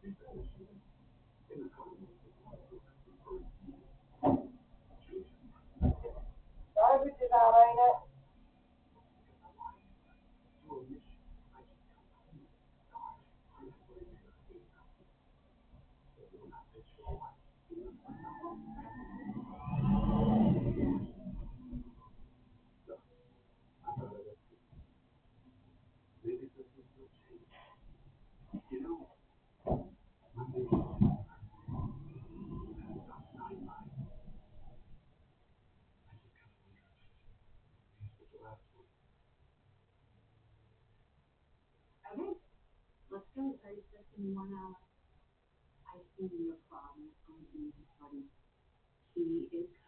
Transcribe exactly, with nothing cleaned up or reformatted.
Garbage is out, ain't it? Okay, let's go. thirty six in one hour. I see your problem. I'm being funny. He is